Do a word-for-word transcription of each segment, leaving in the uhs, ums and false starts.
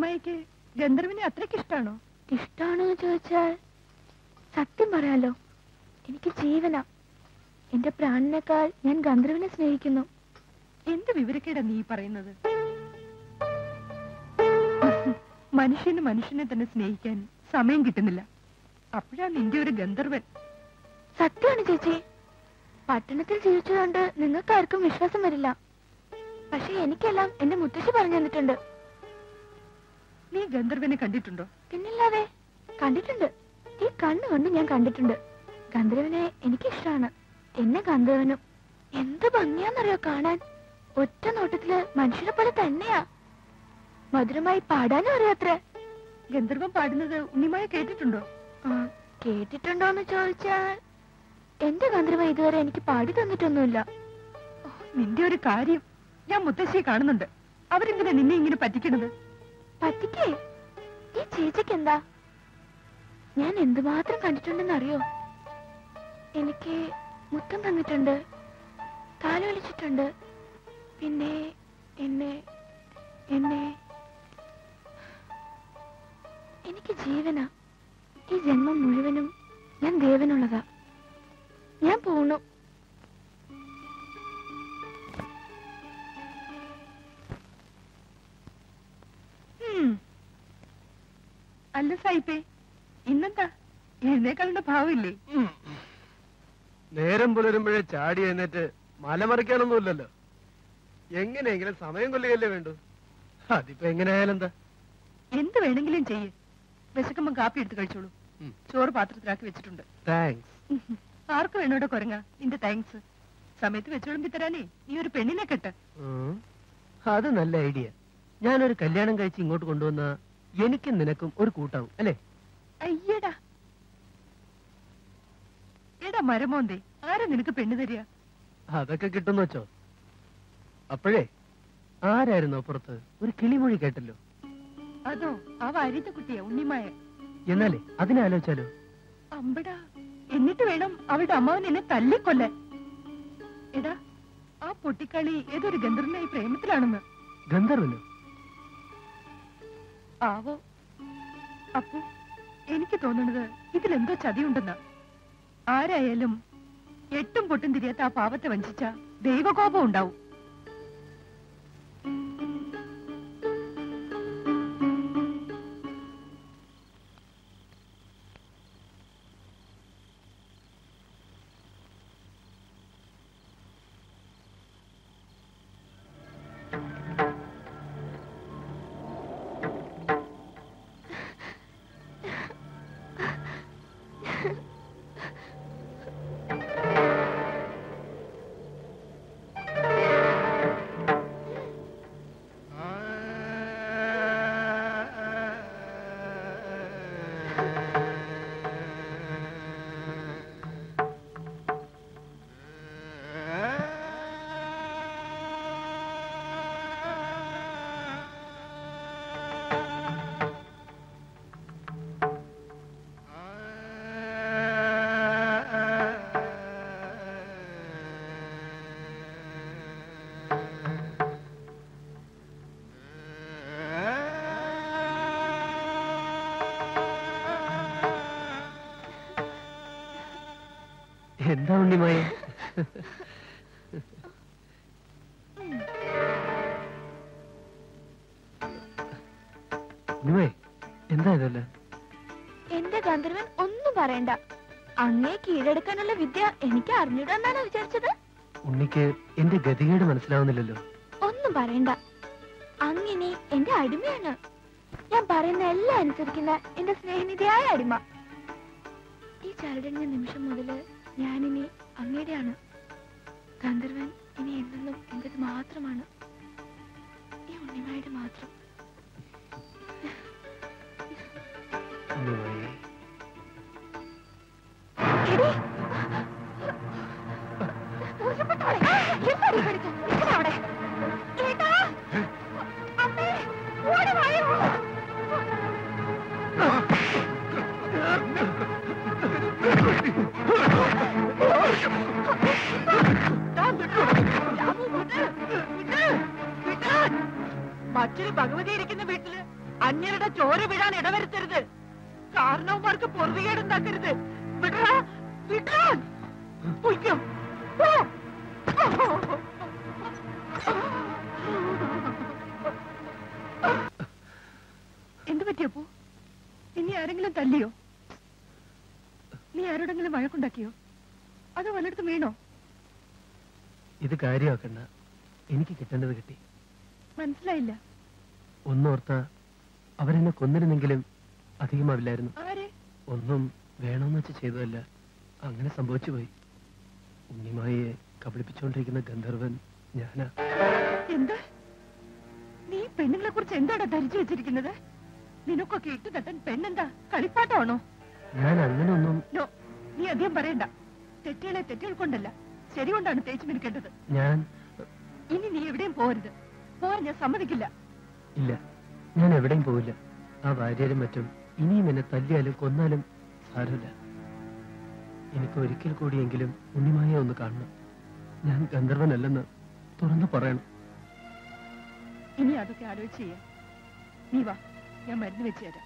ഉണ്ണിമായക്ക് ഗന്ധർവിനെ അത്രയ്ക്ക് ഇഷ്ടാണോ? ഇഷ്ടാണോ ചോദിച്ചാൽ സത്യം പറയാലോ, എനിക്ക് ജീവന. എന്റെ പ്രാണനേക്കാൾ ഞാൻ ഗന്ധർവിനെ സ്നേഹിക്കുന്നു. എന്ത് വിവരക്കേടാ നീ പറയുന്നത്? മനുഷ്യന് മനുഷ്യനെ തന്നെ സ്നേഹിക്കാൻ സമയം കിട്ടുന്നില്ല. അപ്പോഴാണ് നിന്റെ ഒരു ഗന്ധർവൻ. സത്യമാണ് ചേച്ചി. പട്ടണത്തിൽ ജീവിച്ചതുകൊണ്ട് നിങ്ങൾക്കാർക്കും വിശ്വാസം വരില്ല. പക്ഷെ എനിക്കെല്ലാം എന്റെ മുത്തശ്ശി പറഞ്ഞു തന്നിട്ടുണ്ട്. നീ ഗന്ധർവനെ കണ്ടിട്ടുണ്ടോ? പിന്നില്ലാതെ കണ്ടിട്ടുണ്ട്. ഈ കണ്ണ് കൊണ്ട് ഞാൻ കണ്ടിട്ടുണ്ട്. ഗന്ധർവനെ എനിക്കിഷ്ടമാണ്. എന്നെ ഗന്ധർവനും എന്ത് ഭംഗിയാന്നറിയോ കാണാൻ. ഒറ്റ നോട്ടത്തില് മനുഷ്യനെ പോലെ തന്നെയാ. മധുരമായി പാടാനും അറിയാത്രേ. ഗന്ധർവൻ പാടുന്നത് ഉണ്ണിമായ കേട്ടിട്ടുണ്ടോ? കേട്ടിട്ടുണ്ടോന്ന് ചോദിച്ചാൽ എന്റെ ഗന്ധർവ ഇതുവരെ എനിക്ക് പാടി തന്നിട്ടൊന്നുമില്ല. നിന്റെ ഒരു കാര്യം, ഞാൻ മുത്തശ്ശിയെ കാണുന്നുണ്ട്. അവരെന്തിനാ നിന്നെ ഇങ്ങനെ പറ്റിക്കണത്? പറ്റിക്കേ? ഈ ചേച്ചിക്ക് എന്താ? ഞാൻ എന്തുമാത്രം കണ്ടിട്ടുണ്ടെന്നറിയോ? എനിക്ക് മുത്തം തന്നിട്ടുണ്ട്, താലോലിച്ചിട്ടുണ്ട്. പിന്നെ എന്നെ എന്നെ എനിക്ക് ജീവനാ. ഈ ജന്മം മുഴുവനും ഞാൻ ദേവനുള്ളതാ. ഞാൻ പോണു. അല്ല സായിപ്പേ, ഇന്നെന്താ എഴുന്നേക്കാളുടെ ഭാവമില്ലേ? നേരം പുലരുമ്പോഴേ ചാടി എന്നിട്ട് മലമറിക്കാനൊന്നുമില്ലല്ലോ. എങ്ങനെയെങ്കിലും സമയം കൊല്ലുകയല്ലേ വേണ്ടു. അതിപ്പോ എങ്ങനെയായാലും എന്താ? എന്ത് വേണമെങ്കിലും ചെയ്യേ. വിശക്കുമ്പോ കാപ്പി എടുത്ത് കഴിച്ചോളൂ. ചോറ് പാത്രത്തിലാക്കി വെച്ചിട്ടുണ്ട്. താങ്ക്സ്. ആർക്ക് വേണോടെ കൊരങ്ങ നിന്റെ താങ്ക്സ്? സമയത്ത് വെച്ചോളുമ്പി തരാനേ നീ ഒരു പെണ്ണിനെ കെട്ട്. അത് നല്ല ഐഡിയ. ഞാനൊരു കല്യാണം കഴിച്ച് ഇങ്ങോട്ട് കൊണ്ടുവന്ന എനിക്കും നിനക്കും ഒരു കൂട്ടാവും അല്ലേ? അയ്യടാ എടാ മരമോന്തേ, ആരാ നിനക്ക് പെണ്ണ് തരിക? അതൊക്കെ കിട്ടുന്നു വെച്ചോ. അപ്പോഴേ ആരായിരുന്നു അപ്പുറത്ത് ഒരു കിളിമൊഴി കേട്ടല്ലോ? അതോ ആ വാര്യത്തെ കുട്ടിയാ ഉണ്ണിമായ. എന്നാലേ അതിനെ ആലോചിച്ചാലോ? അമ്പടാ, എന്നിട്ട് വേണം അവളുടെ അമ്മാവൻ എന്നെ തല്ലിക്കൊല്ലാൻ. എടാ, ആ പൊട്ടിക്കളി ഏതൊരു ഗന്ധർവനായി പ്രേമത്തിലാണെന്ന്. ഗന്ധർവനോ? ആവോ. അപ്പോ എനിക്ക് തോന്നുന്നത് ഇതിലെന്തോ ചതിയുണ്ടെന്നാ. ആരായാലും എട്ടും പൊട്ടും തിരിയാത്ത ആ പാവത്തെ വഞ്ചിച്ച ദൈവകോപം ഉണ്ടാവും. എന്താ ഉണ്ണിമായ? എന്താ ഇതല്ല? എന്റെ ഗന്ധർവൻ ഒന്നും പറയണ്ട. അങ്ങേ കീഴടക്കാനുള്ള വിദ്യ എനിക്ക് അറിഞ്ഞിടാന്നാണ് വിചാരിച്ചത്. ഉണ്ണിക്ക് എന്റെ ഗതികേട് മനസ്സിലാവുന്നില്ലല്ലോ. ഒന്നും പറയണ്ട. അങ്ങനെ എന്റെ അടിമയാണ്. ഞാൻ പറയുന്ന എല്ലാം അനുസരിക്കുന്ന എന്റെ സ്നേഹനിധിയായ അടിമ. ഈ ചരടഞ്ഞ നിമിഷം മുതല് ഞാനിനി അങ്ങയുടെയാണ്. ഗന്ധർവൻ ഇനി എന്നെന്നും എന്റേത് മാത്രമാണ്. ഈ ഉണ്ണിമായുടെ മാത്രം. മറ്റൊരു ഭഗവതി ഇരിക്കുന്ന വീട്ടില് അന്യരുടെ ചോര വിടാൻ ഇടവരുത്തരുത്. കാരണവന്മാർക്ക് പൊറുതികേടുണ്ടാക്കരുത്. വിടാ വിടാൻ പൊയ്ക്കോ. പോ. എന്ത് പറ്റിയപ്പോ? ഇനി ആരെങ്കിലും തല്ലിയോ? നീ ആരോടെങ്കിലും വഴക്കുണ്ടാക്കിയോ? അതോ വല്ലയിടത്തും വീണോ? ഇത് കാര്യമാക്കണ്ട, എനിക്ക് കിട്ടേണ്ടത് കിട്ടി. മനസ്സിലായില്ല. ഒന്നോർത്ത അവരെന്നെ കൊന്നിരുന്നെങ്കിലും അധികമാവില്ലായിരുന്നു. ആരെ? ഒന്നും വേണമെന്ന് വെച്ച് ചെയ്തതല്ല, അങ്ങനെ സംഭവിച്ചു പോയി. ഉണ്ണിമായെ കബളിപ്പിച്ചുകൊണ്ടിരിക്കുന്ന ഗന്ധർവൻ ഞാനാ. എന്താ നീ പെണ്ണുങ്ങളെ കുറിച്ച് എന്താണ് ധരിച്ചു വെച്ചിരിക്കുന്നത്? നിനക്കൊക്കെ ഇട്ടു തട്ടാൻ പെണ്ണെന്താ കളിപ്പാട്ടമാണോ? ഞാൻ അങ്ങനെ ഒന്നും. നോ, നീ അധികം പറയണ്ട. തെറ്റുകളെ തെറ്റുകൾ കൊണ്ടല്ല, ശരി കൊണ്ടാണ് തേച്ചു മിനിക്കേണ്ടത്. ഞാൻ ഇനി നീ എവിടെയും പോരുത്. പോവാൻ ഞാൻ സമ്മതിക്കില്ല. ഇല്ല, ഞാൻ എവിടെയും പോവില്ല. ആ ഭാര്യരും മറ്റും ഇനിയും എന്നെ തല്ലിയാലും കൊന്നാലും സാരമില്ല. എനിക്ക് ഒരിക്കൽ കൂടിയെങ്കിലും ഉണ്ണിമായെ ഒന്ന് കാണണം. ഞാൻ ഗന്ധർവനല്ലെന്ന് തുറന്നു പറയണം. ഇനി അതൊക്കെ ആലോചിച്ച് ചെയ്യാം. നീ വാ, ഞാൻ മരുന്ന് വെച്ച് തരാം.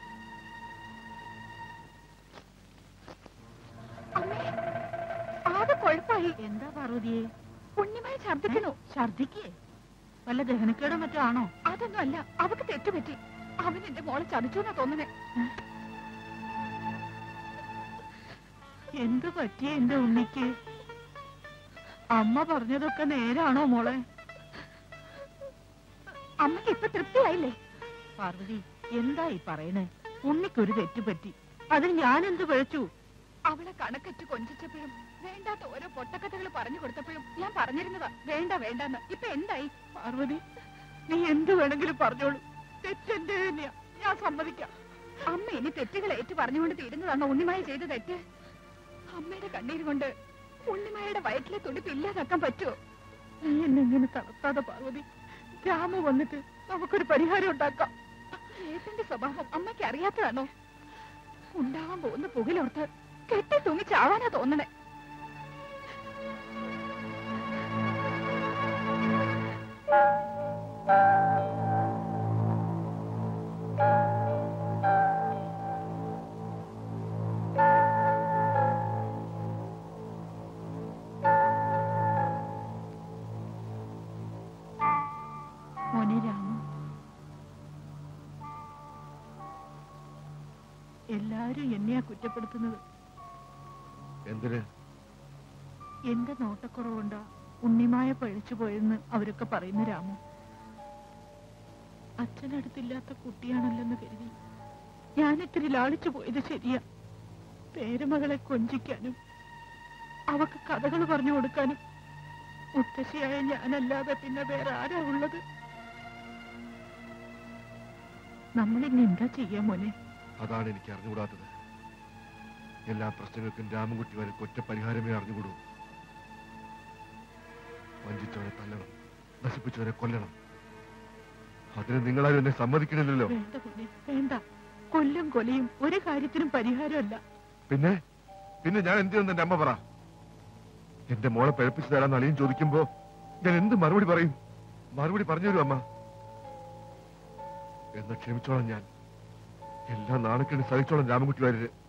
ആകെ കുഴപ്പമായി. എന്താ പാർവതിയെ? ഉണ്ണിമായി ഛർദിക്കണു. ഛർദിക്കേ? വല്ല ദഹനക്കേടോ മറ്റോ ആണോ? അതൊന്നും അല്ല, അവക്ക് തെറ്റുപറ്റി. അവൻ എന്റെ മോളെ ചതിച്ചു എന്നാ തോന്നണേ. എന്ത് പറ്റിയ എന്റെ ഉണ്ണിക്ക്? അമ്മ പറഞ്ഞതൊക്കെ നേരാണോ മോളെ? അമ്മക്ക് ഇപ്പൊ തൃപ്തിയായില്ലേ? പാർവതി, എന്തായി പറയണേ? ഉണ്ണിക്കൊരു തെറ്റുപറ്റി, അതിന് ഞാൻ എന്ത് പഴച്ചു? അവളെ കണക്കറ്റ് കൊഞ്ചിച്ചപ്പോഴും വേണ്ടാത്ത ഓരോ പൊട്ടക്കഥകൾ പറഞ്ഞു കൊടുത്തപ്പോഴും ഞാൻ പറഞ്ഞിരുന്നതാ വേണ്ട വേണ്ടെന്ന്. ഇപ്പൊ എന്തായി? പാർവതി, നീ എന്ത് വേണമെങ്കിലും പറഞ്ഞോളൂ, തെറ്റെന്റെ തന്നെയാ, ഞാൻ സമ്മതിക്കാം. അമ്മ ഇനി തെറ്റുകൾ ഏറ്റു പറഞ്ഞുകൊണ്ട് തീരുന്നതാണോ ഉണ്ണിമായ ചെയ്ത തെറ്റ്? അമ്മയുടെ കണ്ണീര് കൊണ്ട് ഉണ്ണിമായുടെ വയറ്റിലെ തുടിപ്പ് ഇല്ലാതാക്കാൻ പറ്റുമോ? നീ എന്നെ ഇങ്ങനെ തളർത്താതെ പാർവതി. രാമ വന്നിട്ട് നമുക്കൊരു പരിഹാരം ഉണ്ടാക്കാം. ഏതിന്റെ സ്വഭാവം അമ്മയ്ക്ക് അറിയാത്തതാണോ? ഉണ്ടാവാൻ പോകുന്ന പുകലോർത്ത് കെട്ടി തൂങ്ങി ചാവാനാ തോന്നണേ. മോനെ രാമു, എല്ലാരും എന്നെയാ കുറ്റപ്പെടുത്തുന്നത്. എന്തിന്? എന്റെ നോട്ടക്കുറവുണ്ടാ ഉണ്ണിമായ പഴിച്ചു പോയെന്ന് അവരൊക്കെ പറയുന്ന രാമു. അച്ഛനടുത്തില്ലാത്ത കുട്ടിയാണല്ലെന്ന് കരുതി ഞാൻ ഇത്തിരി ലാളിച്ചു പോയത് ശരിയാ. പേരമകളെ കൊഞ്ചിക്കാനും അവക്ക് കഥകൾ പറഞ്ഞു കൊടുക്കാനും മുത്തശ്ശിയായ ഞാനല്ലാതെ പിന്നെ വേറെ ആരാ ഉള്ളത്? നമ്മളിനി എന്താ ചെയ്യാ മോനെ? അതാണ് എനിക്ക് അറിഞ്ഞുകൂടാത്തത്. എല്ലാ പ്രശ്നങ്ങൾക്കും രാമൻകുട്ടി വരെ ഒറ്റ പരിഹാരമേ അറിഞ്ഞുകൂടൂ. വഞ്ചിച്ചവരെ തല്ലണം, നശിപ്പിച്ചവരെ കൊല്ലണം. അതിന് നിങ്ങളാരും എന്നെ സമ്മതിക്കണില്ലല്ലോ. വേണ്ട മോനെ, വേണ്ട. കൊല്ലും കൊലയും ഒരു കാര്യത്തിനും പരിഹാരമല്ല. പിന്നെ പിന്നെ ഞാൻ എന്ത് ചെയ്യുന്നു? എന്റെ അമ്മ പറ. എന്റെ മോളെ പഴപ്പിച്ചു തരാന്ന് അളിയൻ ചോദിക്കുമ്പോ ഞാൻ എന്ത് മറുപടി പറയും? മറുപടി പറഞ്ഞു തരൂ അമ്മ. എന്ന് ക്ഷമിച്ചോളാം ഞാൻ. എല്ലാ നാണക്കേടും സഹിച്ചോളാം രാമൻകുട്ടി വരെ.